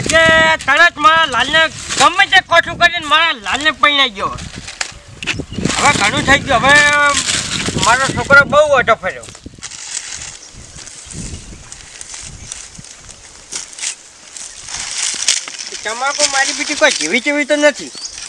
આજે તરત મારા લાલને ગમે તે કોઠું કરીને મારા લાલને પૈણાઈ ગયો. હવે ઘણું થઈ ગયું. હવે મારો છોકરો બહુ ઓટો ફર્યો. તમાકુ મારી બીજી કોઈ જીવી ચીવી તો નથી.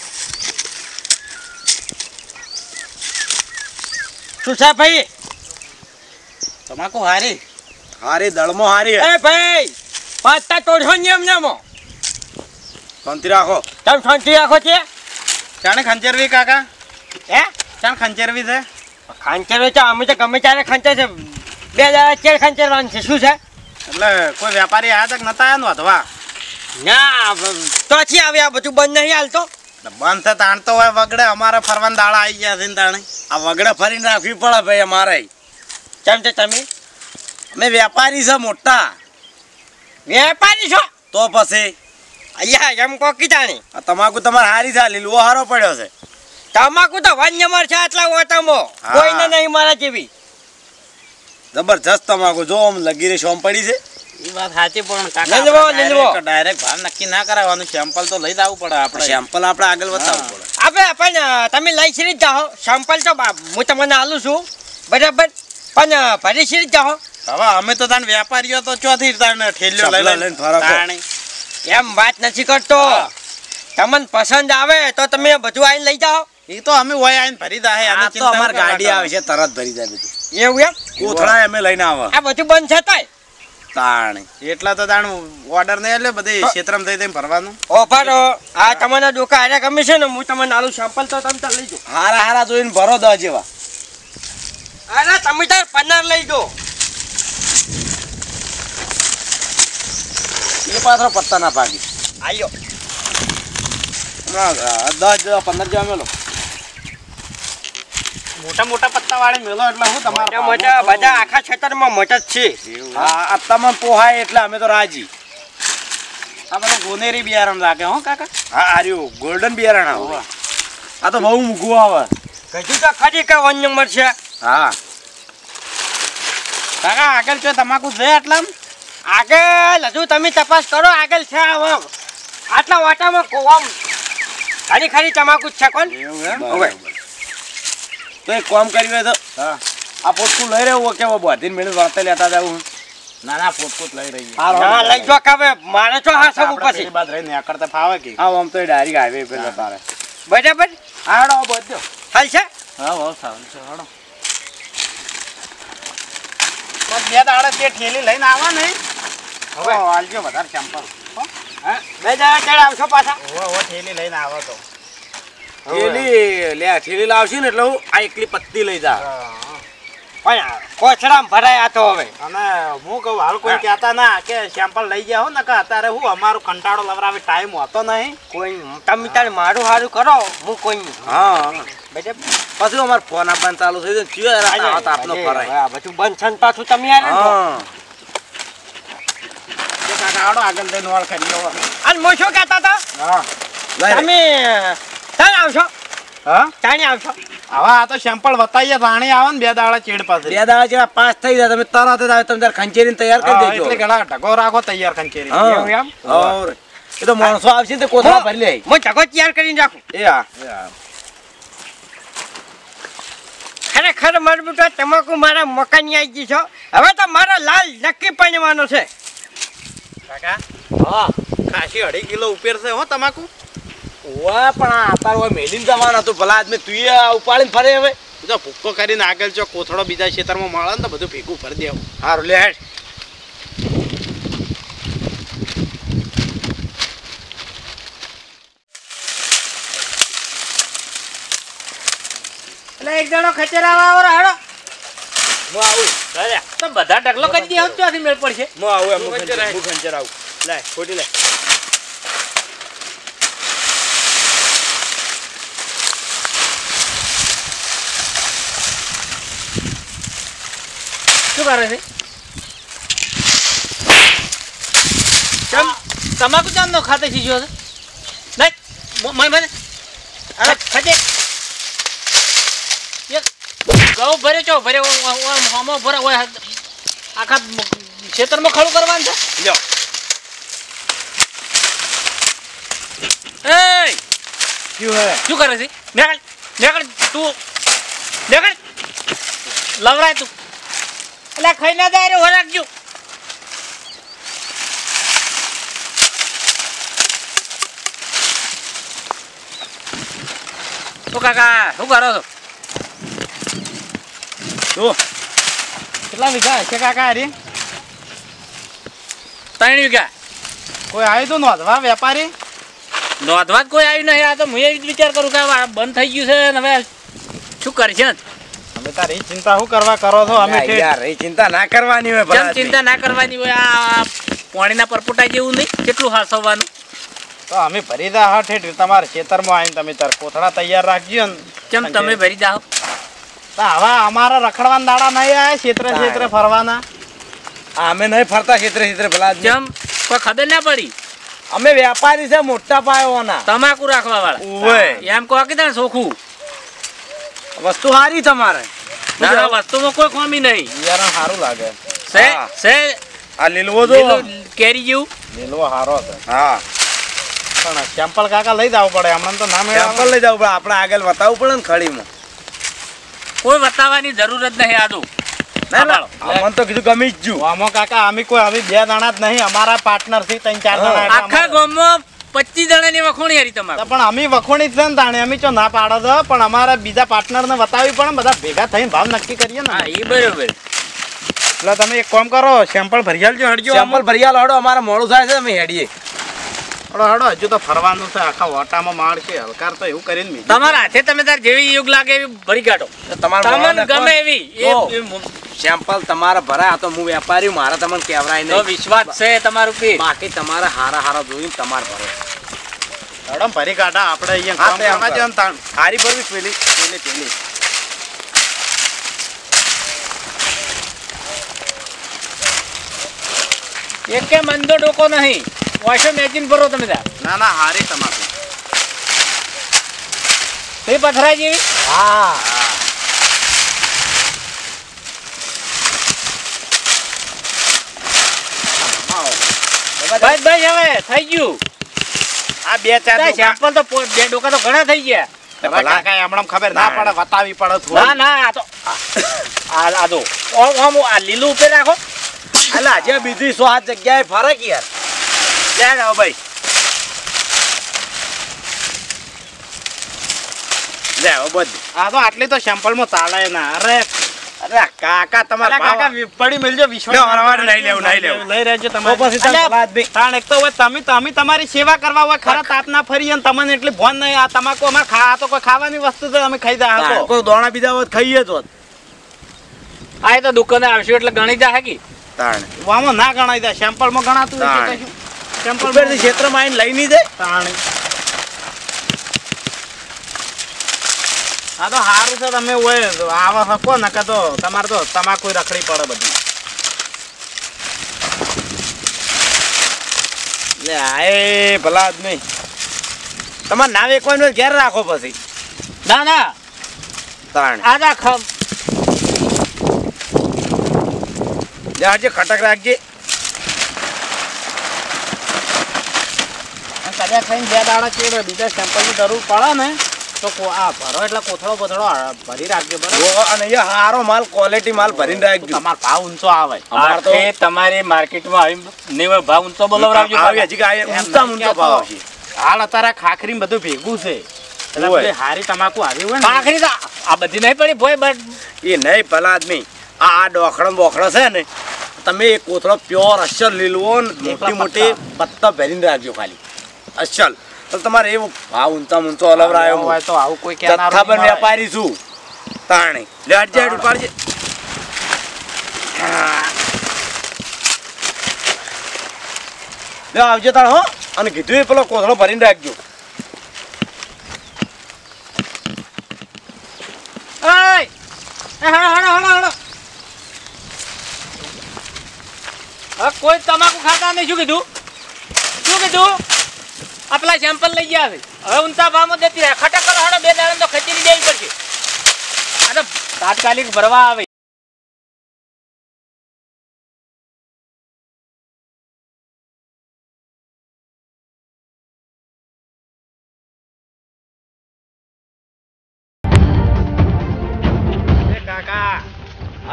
શું છે ભાઈ? તમાકુ હારી હારી દળમો હારી. એ ભાઈ પાતા તોડશો ને એમને શાંતિ રાખો. તમે શાંતિ રાખો છે. ચાણે ખંચેરવી કાકા? હે ચાણ ખંચેરવી છે? ખંચેરવી તો અમે તો ગમે ત્યારે ખંચે છે. 2000 ખંચેરવાનું છે. શું છે? એટલે કોઈ વેપારી આયા તક નતા આયા વધવા? ના તો છે આવે. આ બધું બંધ નહીં હાલતો. બંધ છે તાણતો હોય વગડે. અમારે ફરવાના દાડા આવી ગયા છે ને તાણે આ વગડે ફરીને રાખવી પડે ભાઈ અમારે. કેમ છે તમે? અમે વેપારી છે મોટા. વેપારી છો તો પછી અહીંયા એમ કો કીધાણી. આ તમાકુ તમારે હારી છે. લીલવો હારો પડ્યો છે. તમાકુ તો વન્યમર છે આટલા ઓટામાં. કોઈને નહીં મારા જેવી. જબરજસ્ત તમાકુ જો આમ લગી રહી શોમ પડી છે. એ વાત સાચી પણ ડાયરેક્ટ ભાવ નક્કી ના કરાવવાનું. સેમ્પલ તો લઈ જ આવવું પડે. આપણે સેમ્પલ આપણે આગળ બતાવવું પડે. આપણે પણ તમે લઈ શ્રી જાઓ. સેમ્પલ તો હું તમને આલું છું બરાબર, પણ ભરી શ્રી જાઓ. હવે અમે તો તાણ વેપારીઓ તો ચોથી તાણ ઠેલ્યો લઈને ફરક. એમ વાત નથી કરતો. તમને પસંદ આવે તો તમે બધું આવીને લઈ જાઓ. એ તો અમે હોય આવીને ભરી દા. તો અમારી ગાડી આવે છે તરત ભરી જાય બધું. એવું એમ? કોથળા અમે લઈને આવે. આ બધું બંધ છે તાય તાણ એટલા તો તાણ ઓર્ડર નહીં એટલે બધી ક્ષેત્રમાં થઈ ભરવાનું. ઓફર આ તમને ડોકા હારે ગમે છે ને હું તમને આલુ સેમ્પલ તો તમે લઈ જાઓ. હારા હારા જોઈને ભરો દો જેવા. અરે તમે તાર 15 લઈ જાઓ. એ પાછો પત્તા ના ભાગી. આયો 10 15 જેવા મેલો. મોટા મોટા પત્તા વાળી મેલો એટલે હું તમારા મોટા બધા આખા ખેતરમાં મોટા જ છે. હા આ તમને પોહાય એટલે અમે તો રાજી. આ બધું ગોનેરી બિયારણ રાખે હો કાકા. હા આર્યું ગોલ્ડન બિયારણ આવે. આ તો બહુ મૂઘું આવે. કીધું તો ખરી કે 1 નંબર છે. હા કાકા આગળ છે તમાકુ છે આટલા? આગળ હજુ તમે તપાસ કરો. આગળ છે આટલા વાટામાં કોમ ખરી ખરી તમાકુ છે. કોણ હવે તો એક કામ કરી હોય તો આ પોટકું લઈ રહ્યું કેવો બધી મિનિટ વાર્તા લેતા જાવ. ના ના પોટકું લઈ રહી. હા લઈ જો કાવે મારે તો હા સબ પછી બાદ રહીને આકડતા ફાવે કે. હા આમ તો ડાયરેક્ટ હાઈવે પર તારે બરાબર. આડો બધો હાલ છે. હા બહુ સારું છે. આડો બસ બે દાડા તે ઠેલી લઈને આવા નહીં. હવે આલજો વધારે સેમ્પલ. હા 2000 ચડ આવશો પાછા. ઓ ઠેલી લઈને આવો તો ઠેલી લાવશી ને એટલે હું આ એકલી પત્તી લઈ જા. પણ કોચરામ ભરાયા તો હવે. અને હું કહું હાલ કોઈ કહેતા ના કે સેમ્પલ લઈ ગયા હો ને કે અત્યારે હું અમારો કંટાળો લવરાવે ટાઈમ હોતો નહીં. કોઈ તમે તારે મારું સારું કરો હું કોઈ નહીં. હા બરાબર. પછી અમારે ફોન આપવાનું ચાલુ થઈ જાય. આપનો ફરાય બધું બંધ છે પાછું તમે યાર. કાકા આગળ જઈને વાળ કરી અને હું શું કહેતા હતા? તમે ક્યાં આવશો? હા ક્યાં આવશો? હવે આ તો સેમ્પલ બતાવીએ રાણી આવે ને 2 દાડા ચેડ પાસે. 2 દાડા ચેડા પાસ થઈ જાય તમે તરત જ તમે તાર ખંચેરીને તૈયાર કરી દેજો. એટલે ઘણા ઢગો રાખો તૈયાર ખંચેરી. એવું એમ? ઓર એ તો માણસો આવશે તો કોથળા ભરી લે. હું ઢગો તૈયાર કરીને રાખું. એ હા ખરેખર મારું બેટા તમાકુ મારા મકાની આવી ગઈ છો. હવે તો મારો લાલ નક્કી પણવાનો છે. કાકા હા ખાસી 2.5 કિલો ઉપર છે હો તમાકુ. ઓવા પણ આ તાર ઓય મેલીન જવાનો તો ભલા આદમી તું ઉપાડીને ફરે. હવે જો ભૂક્કો કરીને આગળ જો કોથળો બીજા ખેતરમાં મળે ને તો બધું ભેગું ભરી દેવું. સારું લે હેડ. એટલે એક જણો ખચેરાવા આવો હાડો. હું આવું. અરે તો બધા ઢગલો કરી દે ત્યાંથી મેળ પડશે. હું આવું એમ ખંચર આવું. લે ખોટી લે. શું કરે છે? કેમ તમાકુ જામ નો ખાતે શીખ્યો છે? નહીં મને અરે ખજે એક ઘઉં ભરે છો ભરે હમો ભરે આખા ખેતરમાં ખડું કરવાનું છે. લ્યો એ શું હે શું કરે છે નીકળ નીકળ તું નીકળ લવરાય તું એટલે ખાઈ ના જાય રે હો રાખજો તો કાકા શું કરો છો તું કેટલા વીઘા છે કાકા હરી 3 વીઘા કોઈ આવ્યું તું નોંધવા વેપારી નોંધવા જ કોઈ આવ્યું નહીં આ તો હું એ જ વિચાર કરું કે આ બંધ થઈ ગયું છે ને હવે શું કરશે ને અમે તારી ચિંતા શું કરવા કરો છો અમે ઠેઠ. યાર એ ચિંતા ના કરવાની હોય કેમ ભલા ચિંતા ના કરવાની હોય આ પાણીના પરપોટા જેવું નહીં કેટલું હાસવવાનું તો અમે ભરી દા હા ઠેઠ તમારા ખેતરમાં આવીને તમે તાર કોથળા તૈયાર રાખજો ને કેમ તમે ભરી જાઓ તો હવે અમારા રખડવાના દાડા નહીં આયા ક્ષેત્રે ક્ષેત્રે ફરવાના અમે નહીં ફરતા ક્ષેત્રે ક્ષેત્રે ભલા કેમ કોઈ ખબર ના પડી અમે વેપારી છે મોટા પાયોના તમાકુ રાખવા વાળા ઓય એમ કહો કે તાર ચોખ્ખું વસ્તુ સારી તમારે ના ના વસ્તુમાં કોઈ ખામી નહીં બિયારણ સારું લાગે છે હા. છે આ લીલવો જો લીલું કેરી જેવું લીલવો સારો છે હા પણ સેમ્પલ કાકા લઈ જવું પડે હમણાં તો ના સેમ્પલ મેળવે લઈ જાવ આપણે આગળ બતાવવું પડે ને ખડીમાં કોઈ બતાવવાની જરૂર જ નહીં આદુ ના ના અમને તો કીધું ગમી જ જ્યું આમાં કાકા અમે કોઈ હવે 2 જણા જ નહીં અમારા પાર્ટનર થી 3-4 જણા એટલે આખા અમારે- ગામમાં 25 જણાની વખોણી હારી તમારે તો પણ અમે વખોણી જ છે ને તાણે અમે ચો ના પાડો છો પણ અમારા બીજા પાર્ટનર ને બતાવી પડે ને બધા ભેગા થઈને ભાવ નક્કી કરીએ ને હા એ બરોબર એટલે તમે એક કામ કરો સેમ્પલ ભરી આલજો હડજો સેમ્પલ ભરી આલો હડો અમારે મોડું થાય છે અમે હેડીએ હડો હડો હજુ તો ફરવાનું છે આખા ઓટામાં માળ છે હલકાર તો એવું કરીને બીજું તમારા હાથે તમે તાર જેવી યોગ લાગે એવી ભરી કાઢો તમારે તમને ગમે એવી સેમ્પલ તમારે ભરાય આ તો હું વેપારી મારા તમને કેવરાય તો નહીં વિશ્વાસ છે તમારું કે બાકી તમારે હારા હારા જોઈને તમારે ભરો હડો ભરી કાઢા આપણે અહીંયા હા, કામ તે આમ કરવા કર. જેમ તાણ હારી ભરવી પેલી પેલી પેલી એક કે મંદો ડોકો નહીં વોશો મેચિંગ ભરો તમે તાર ના ના હારી તમારે તે પથરા જેવી હા બસ બસ હવે થઈ ગયું આ 2-4 તાર સેમ્પલ તો બે ડોકા તો ઘણા થઈ ગયા હવે કાકા હમણાં ખબર ના પડે બતાવી પડે ના થોડું ના આ તો આ દો આમ આ લીલું ઉપર રાખો અલા આજે બીજી 100 જગ્યાએ ફરક યાર લે જાઓ ભાઈ લે આવો બધું આ તો આટલી તો સેમ્પલમાં ચાલે ના અરે અરે કાકા તમારે કાકા પડી મિલજો વિશ્વાસ લ્યો, હરવાડ નહીં લેવું, નહીં લેવું. લઈ રહેજો તો તમે પછી તમે ભલા આદમી. તાણ એક તો હોય તમે તમારી સેવા કરવા હોય ખરા તાપ ના ફરી અને તમને એટલી ભોન નહીં આ તમાકુ અમારે આ તો કોઈ ખાવાની વસ્તુ છે અમે ખાઈ દા તાણ તો કોઈ દોણા બીજા હોત ખાઈએ તો આ તો દુકાને આવશું એટલે ગણી જાય કે તાણ આમાં ના ગણાય દે સેમ્પલમાં ગણાતું હોય તાણ. છે કશું સેમ્પલ ઉપરથી ક્ષેત્રમાં આવીને લઈ નહીં જાય તાણ આ તો સારું છે તમે હોય આવા શકો ને કે તો તમારે તો તમાકુ રખડી પડે બધી લે આય ભલા આદમી તમારે નામ એકવાનું ઘેર રાખો પછી ના ના તાણ આજા ખમ જાજે ખટક રાખજે અને કદાચ થઈને 2 દાડા ચેડે બીજા સેમ્પલની જરૂર પડે ને તો આ ભરો એટલે કોથળો ભરી રાખજો બરાબર ઓ, અને એ હારો માલ ક્વોલિટી માલ ભરીને રાખજો તમારો ભાવ ઊંચો આવે અમાર તો આખે તમારી માર્કેટમાં આવી નેવે ભાવ ઊંચો બોલાવરાવજો આવી હજી કાંઈ ઊંચા ઊંચો ભાવ આવશે હાલ અત્યારે ખાખરી બધું ભેગું છે એટલે હોય. પેલી હારી તમાકુ આવી હોય ને આખરી તો આ બધી નહીં પડી ભોય બટ એ નહીં ભલા આદમી આ ડોખડો બોખડો છે ને તમે એક કોથળો પ્યોર અસલ લીલવો ને મોટી મોટી પત્તા ભરીને રાખજો ખાલી અસલ તો તમારે એવો ભાવ ઊંચા ઊંચો અલવરાયો હોય તો આવું કોઈ કહેનારું જથ્થાબંધ નહીં હોય. વેપારી છું તાણે લે હટ જા, ઉપાડજે લે આવજો તાણ હો અને કીધું એ પેલો કોથળો ભરીને રાખજો ઓય એ હળો હવે કોઈ તમાકુ ખાતા નહીં શું કીધું આ પેલા સેમ્પલ લઈ ગયા છે હવે ઊંચા ભાવમાં દેતી રહે ખટક કરો હળો 2 દાડા તો ખચેરી દેવી પડશે આ તો તાત્કાલિક ભરવા આવે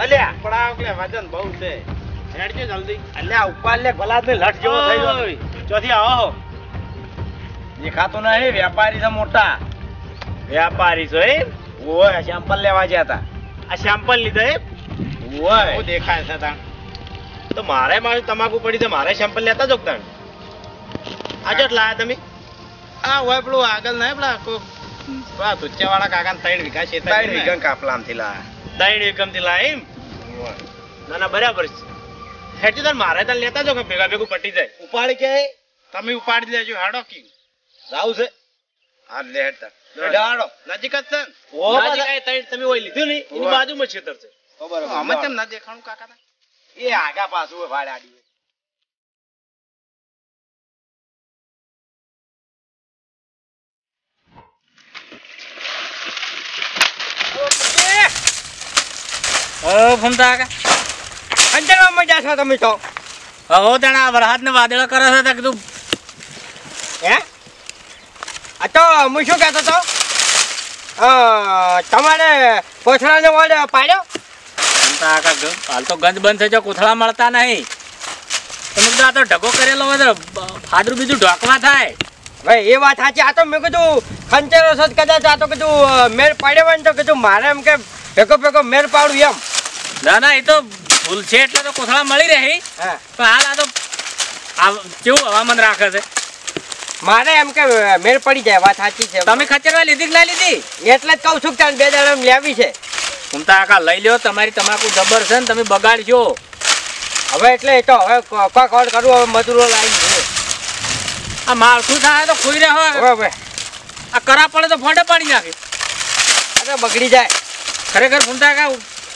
અલ્યા પડાવ કે વજન બહુ છે હેડજો જલ્દી અલ્યા ઉપર લે ભલા આદમી લટ જેવો થઈ ગયો ઓય, ચોથી આવો દેખાતો નહીં વેપારી છે મોટા વ્યાપારી છો એ ઓય સેમ્પલ લેવા ગયા હતા આ સેમ્પલ લીધા એ ઓય હું દેખાય છે તાણ તો મારે મારી તમાકુ પડી તો મારે સેમ્પલ લેતા જો તાણ આજે લાયા તમે આ હોય પેલું આગળ નહીં પેલા પેલા તુચ્ચાવાળા કાકા 3 વીઘા છે 3 વીઘા કાપલામથી લાયા 3 એકમથી લાયા એમ ના ના બરાબર છે હેઠી તાર મારે તાર લેતા જો કે ભેગા ભેગું પટી જાય ઉપાડી કે તમે ઉપાડી લેજો હાડો કી જાવ છે હા લે હેડતા હેડાડો નજીક જ છે ને? ઓ નજીક આય તઈ તમે ઓય લીધું ને એની ઓવા. બાજુમાં જ ખેતર છે અમે કેમ ના દેખાણું કાકા તા? એ આગા પાછું ભાડે આડી ફમતા કાકા અંતરમાં મજા છો તમે તો હો તણા વરસાદ ને વાદળો કરે છે તો કીધું હે આ તો હું શું કહેતો હતો તમારે કોથળાને વડે પાડ્યો ફમતા કાકા હાલ તો ગંજ બંધ થઈ જાય કોથળા મળતા નહીં તમે કીધું આ તો ઢગો કરેલો હોય તો ફાદરું બીજું ઢોકવા થાય ભાઈ એ વાત સાચી આ તો મેં કીધું ખંચેરો સદ કદાચ આ તો કીધું મેળ પાડ્યો હોય ને તો કીધું મારે એમ કે ભેગો મેળ પાડું એમ ના ના એ તો ભૂલ છે એટલે તો કોથળા મળી રહી હા પણ હાલ આ તો કેવું હવામાન રાખે છે મારે એમ કે મેળ પડી જાય વાત સાચી છે તમે ખચરવા લીધી કે ના લીધી એટલે જ કહું છું કે તારે 2 દાડા લેવી છે ફમતા કાકા લઈ લ્યો તમારી તમાકુ જબર છે ને તમે બગાડજો હવે એટલે એ તો હવે કોક ઓર કરું હવે મજૂરો લાવી છે આ માળખું થાય તો ખોઈ રહ્યો હવે હવે આ કરા પડે તો ફોટો પાડી નાખે અરે બગડી જાય ખરેખર ફમતા કાકા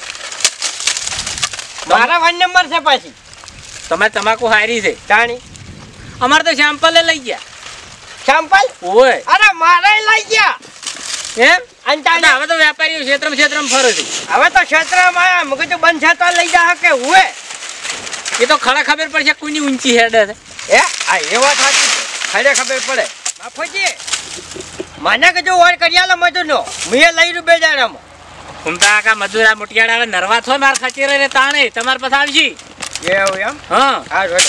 મારા 1 નંબર છે પાછી તમારે તમાકુ હારી છે જાણી અમારે તો સેમ્પલે લઈ ગયા સેમ્પલ ઓય અરે મારે લઈ ગયા એમ અંતાને હવે તો વેપારીઓ ક્ષેત્રમાં ફરે છે હવે તો ક્ષેત્રમાં આયા મગજ બંધ છે તો લઈ જા કે હુએ એ તો ખરા ખબર પડશે કોઈની ઊંચી હેડ છે હે આ એ વાત સાચી છે ખરે ખબર પડે બાપુજી મને કીધું ઓર કર્યાલો મજૂરનો મેં લઈ રૂ 2 દાડામાં ફમતા કાકા મજૂર આ મોટિયાડા હવે નરવા છો માર ખચેરે રે તાણે તમાર પાસે આવજી એવું એમ હા હા જોડે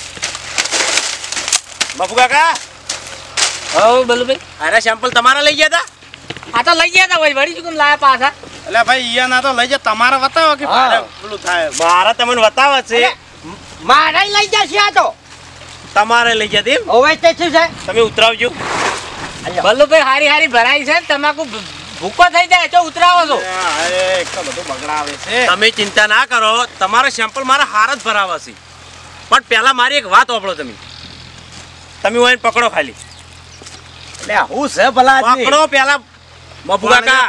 બાપુ કાકા હો બલુભાઈ અરે સેમ્પલ તમારા લઈ ગયા હતા આ તો લઈ ગયા તા વળી શું કેમ લાયા પાછા એટલે ભાઈ ઈયા ના તો લઈ જા તમારે બતાવો કે હા. ભારે પેલું થાય મારે તમને બતાવે છે મારે લઈ જશે આ તો તમારે લઈ ગયા એમ હવે તે શું છે તમે ઉતરાવજો બલ્લુભાઈ હારી હારી ભરાઈ છે તમાકુ ભૂકો થઈ જાય તો ઉતરાવો છો તમે ચિંતા ના કરો તમારા સેમ્પલ મારા હાર જ ભરાવા છે પણ પહેલા મારી એક વાત સાંભળો તમે ઓય પકડો ખાલી એટલે હું છે ભલા આદમી પકડો પહેલા બાપુ કાકા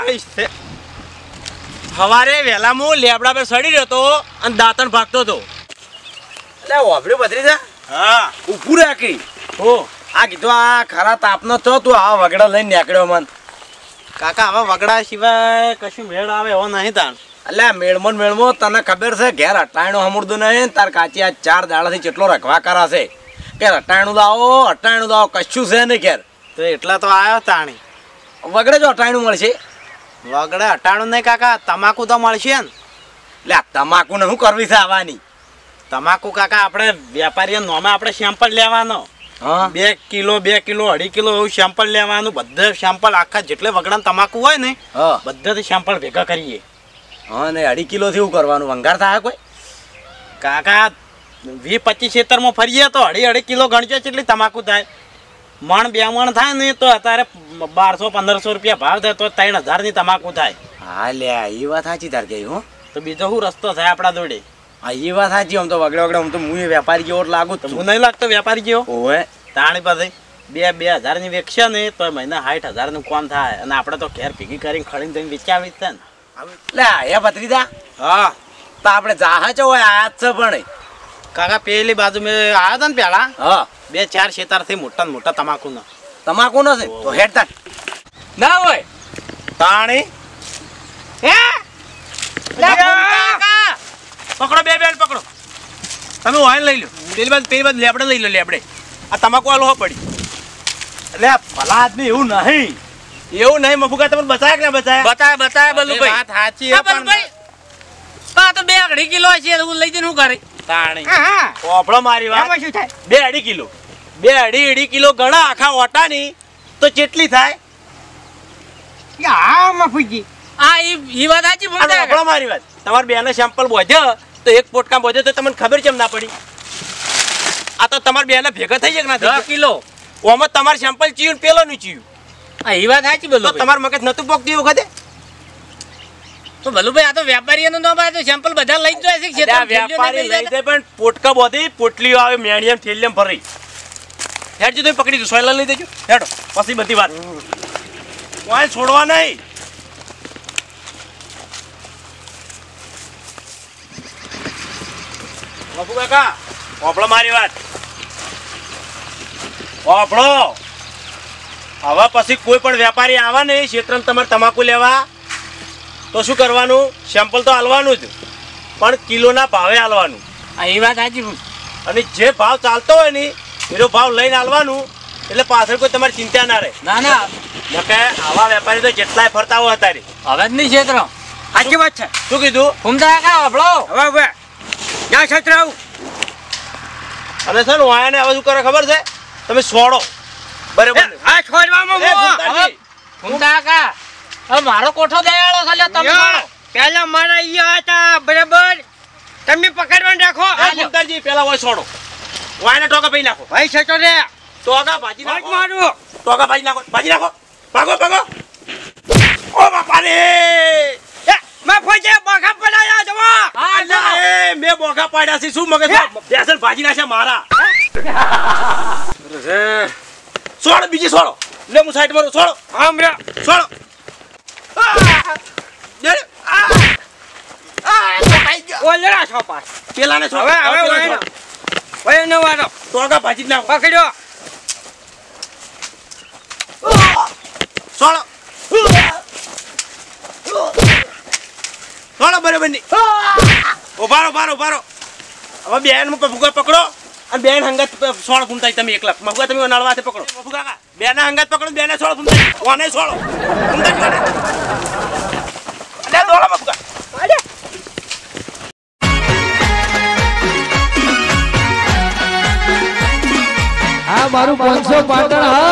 સવારે વહેલા હું લેબડા પર સડી રહ્યો તો અને દાંતણ ભાગતો હતો એટલે ઓબડી બદરી છે હા ઊભું રાખી હો આ કીધું આ ખરા તાપનો છો તું આ વગડા લઈને નીકળ્યો મન કાકા હવે વગડા સિવાય કશું મેળ આવે એવો નહીં તાણ એટલે મેળમો તને ખબર છે ઘેર અટાણું હમુરદું નહીં તાર કાચી આ 4 દાડાથી કેટલો રખવા કરાશે કે અટાણું લાવો કશું છે નહીં ઘેર તો એટલા તો આવ્યો તાણી વગડે જો અટાણું મળશે વગડે હટાણું નહીં કાકા તમાકુ તો મળશે ને એટલે આ તમાકુને શું કરવી છે આવવાની તમાકુ કાકા આપણે વેપારીઓ નોમે આપણે સેમ્પલ લેવાનો હા 2 કિલો 2 કિલો 2.5 કિલો એવું સેમ્પલ લેવાનું બધે સેમ્પલ આખા જેટલે વગડાનું તમાકુ હોય ને હા બધાથી સેમ્પલ ભેગા કરીએ હા ને 2.5 કિલોથી શું કરવાનું વંગાર થાય કોઈ કાકા 20-25 ખેતરમાં ફરીએ તો 2.5 કિલો ગણજો કેટલી તમાકુ થાય મણ 2 મણ થાય ને તો અત્યારે 1200-1500 રૂપિયા ભાવ થાય તો 3000 ની તમાકુ થાય હા લે એ વાત સાચી તાર કે હો તો બીજો શું રસ્તો થાય આપણા જોડે હા એ વાત સાચી આમ તો વગડે આમ તો હું વેપારી જેવો જ લાગુ હું નહીં લાગતો વેપારી જેવો ઓવે તાણી પાસે 2,000 ની વેચશે ને તો મહિના 60,000 નું કામ થાય અને આપણે તો ઘેર ભેગી કરીને ખડીને જઈને વેચાવી છે ને લે એ ભત્રીજા હા તો આપણે જાહા છો હોય આયા જ છે પણ કાકા પેલી બાજુ મેં આવ્યો હતો ને પેલા હા 2-4 ખેતરથી મોટા ને મોટા તમાકુના તમાકુ નો છે તો હેડ તાર ના હોય તાણી હે કાકા પકડો બે પકડો તમે વાઈન લઈ લો પેલી બાજુ લેબડે લઈ લો લેબડે આ તમાકુ આલો હો પડી એટલે ભલા આદમી એવું નહીં એવું નહીં મફુકા તમને બચાયા કે ના બચાયા બતાય બલુભાઈ વાત સાચી હા, બલુભાઈ બા તો 2.5 કિલો છે હું લઈ જઈને શું કરે તાણી હા હા ઓપડો મારી વાત એમાં શું થાય 2.5 કિલો 2.5 કિલો ગણા આખા ઓટાની તો કેટલી થાય હા મફુજી આ ઈ વાત સાચી અને ભૂમતા ઓપડો મારી વાત તમાર બેને સેમ્પલ બોધ્યો તો એક પોટકા બોધ્યો તો તમને ખબર કેમ ના પડી આ તો તમાર બેને ભેગા થઈ જાય કે ના 10 થઈ કિલો ઓમાં તમાર સેમ્પલ ચીયું ને પેલો નું ચીયું આ ઈ વાત સાચી બોલો તો તમાર મગજ નતું પોકતી વખતે તો ભલુભાઈ આ તો વેપારીઓનું નામ આ તો સેમ્પલ બધા લઈ જ જાય છે આ વેપારી લઈ જાય પણ પોટકા બોધી પોટલીઓ આવે મેણિયમ થેલિયમ ફરી હેડજો તમે પકડી દો સોયલા લઈ દેજો હેડો પછી બધી વાત કોઈ છોડવા નહીં બાપુ કાકા ઓપડો મારી વાત ઓપડો હવે પછી કોઈ પણ વેપારી આવે ને ક્ષેત્રમાં તમારે તમાકુ લેવા તો શું કરવાનું સેમ્પલ તો હાલવાનું જ પણ કિલોના ભાવે હાલવાનું આ ઈ વાત સાચી અને જે ભાવ ચાલતો હોય ને એનો ભાવ લઈને હાલવાનું એટલે પાછળ કોઈ તમારી ચિંતા ના રહે ના ના નકે આવા વેપારી તો જેટલાય ફરતા હોય અત્યારે હવે જ નહીં ક્ષેત્ર સાચી વાત છે શું કીધું ભૂમતા કાકા આપણો હવે હવે ક્યાં છત્ર આવું અને સર વાયાને હવે શું કરે ખબર છે તમે છોડો બરાબર ને? આ છોડવામાં એ મો. ભૂમતાજી, ભૂમતા કાકા હવે મારો કોઠો દેવાળો છે લ્યો તમે યો, છોડો. પહેલા મારા ઈયા હતા બરાબર તમે પકડવાનું રાખો એ ભૂમતાજી, પેલા હોય છોડો વાયાને ટોકા પી નાખો ભાઈ છતો રે ટોકા ભાજી વાત નાખો મારું ટોકા ભાજી નાખો ભાગો ભાગો ઓ બાપા રે એ મેં ફોજે બખા પડાયા જવા હા અલ્યા, એ મેં બોગા પાડ્યા છે શું મગજ બેસન ભાજી નાખ્યા મારા છોડો બીજી છોડો લે હું સાઈડ મારું છોડો આમ રે છોડો ઓલરા છો પાસ પેલાને છોડો હવે હવે પેલાને વાયનો. છોડો. ભાઈ નવારો ટોકા ભાજી જ નાખો પકડ્યો છોડો છોડો બરાબર ની ઉભારો હવે બેન ભૂગા પકડો અને બેન હંગત સોળ ફૂમતાઈ તમે એકલા મગુआ તમે નળવાથી પકડો ભૂગા કા બેના હંગત પકડો બેને સોળ ફૂમતાઈ ઓને સોળો ફૂમતાઈ કોને અલે દોડા મગુआ આ મારું 500 પાટણ હા